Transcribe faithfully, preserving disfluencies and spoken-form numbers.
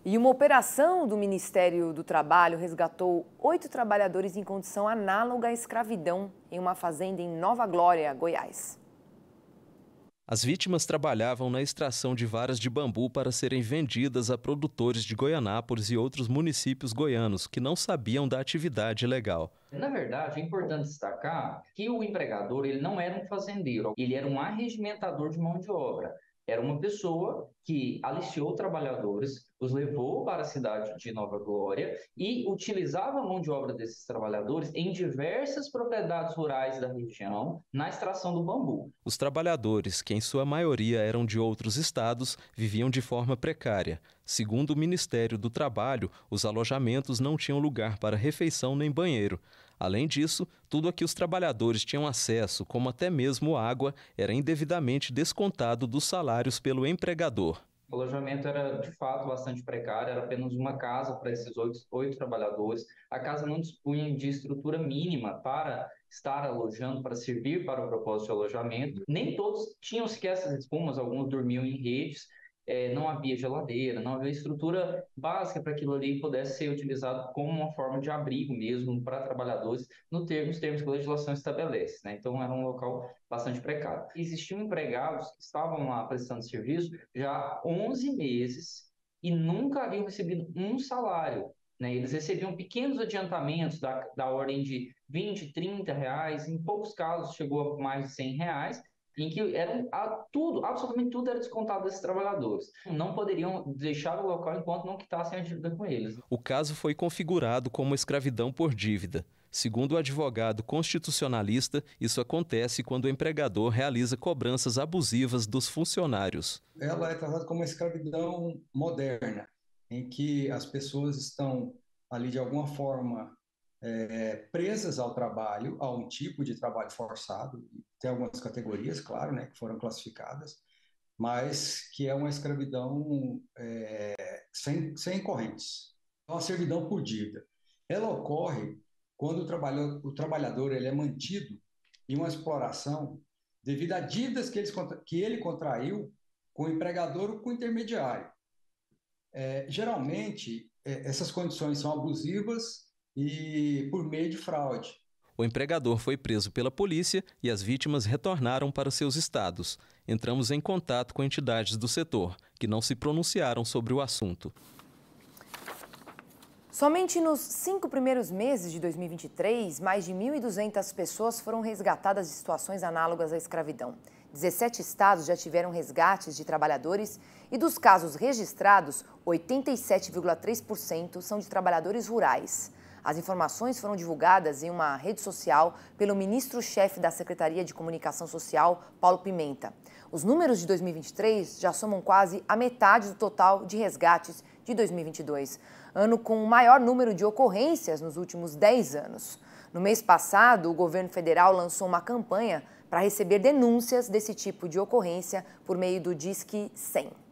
E uma operação do Ministério do Trabalho resgatou oito trabalhadores em condição análoga à escravidão em uma fazenda em Nova Glória, Goiás. As vítimas trabalhavam na extração de varas de bambu para serem vendidas a produtores de Goianápolis e outros municípios goianos que não sabiam da atividade ilegal. Na verdade, é importante destacar que o empregador ele não era um fazendeiro, ele era um arregimentador de mão de obra. Era uma pessoa que aliciou trabalhadores, os levou para a cidade de Nova Glória e utilizava a mão de obra desses trabalhadores em diversas propriedades rurais da região na extração do bambu. Os trabalhadores, que em sua maioria eram de outros estados, viviam de forma precária. Segundo o Ministério do Trabalho, os alojamentos não tinham lugar para refeição nem banheiro. Além disso, tudo a que os trabalhadores tinham acesso, como até mesmo água, era indevidamente descontado dos salários pelo empregador. O alojamento era, de fato, bastante precário, era apenas uma casa para esses oito, oito trabalhadores. A casa não dispunha de estrutura mínima para estar alojando, para servir para o propósito de alojamento. Nem todos tinham sequer essas espumas, alguns dormiam em redes. É, não havia geladeira, não havia estrutura básica para aquilo ali pudesse ser utilizado como uma forma de abrigo mesmo para trabalhadores, no termo, nos termos que a legislação estabelece, né? Então, era um local bastante precário. Existiam empregados que estavam lá prestando serviço já há onze meses e nunca haviam recebido um salário, né? Eles recebiam pequenos adiantamentos da, da ordem de vinte, trinta reais, em poucos casos chegou a mais de cem reais, em que era tudo, absolutamente tudo era descontado desses trabalhadores. Não poderiam deixar o local enquanto não quitassem a dívida com eles. O caso foi configurado como escravidão por dívida. Segundo o advogado constitucionalista, isso acontece quando o empregador realiza cobranças abusivas dos funcionários. Ela é tratada como uma escravidão moderna, em que as pessoas estão ali de alguma forma É, presas ao trabalho, a um tipo de trabalho forçado. Tem algumas categorias, claro, né, que foram classificadas, mas que é uma escravidão é, sem, sem correntes. É uma servidão por dívida. Ela ocorre quando o, trabalhador, o trabalhador ele é mantido em uma exploração devido a dívidas que ele, que ele contraiu com o empregador ou com o intermediário. É, geralmente, é, essas condições são abusivas e por meio de fraude. O empregador foi preso pela polícia e as vítimas retornaram para seus estados. Entramos em contato com entidades do setor, que não se pronunciaram sobre o assunto. Somente nos cinco primeiros meses de dois mil e vinte e três, mais de mil e duzentas pessoas foram resgatadas de situações análogas à escravidão. dezessete estados já tiveram resgates de trabalhadores e dos casos registrados, oitenta e sete vírgula três por cento são de trabalhadores rurais. As informações foram divulgadas em uma rede social pelo ministro-chefe da Secretaria de Comunicação Social, Paulo Pimenta. Os números de dois mil e vinte e três já somam quase a metade do total de resgates de dois mil e vinte e dois, ano com o maior número de ocorrências nos últimos dez anos. No mês passado, o governo federal lançou uma campanha para receber denúncias desse tipo de ocorrência por meio do Disque cem.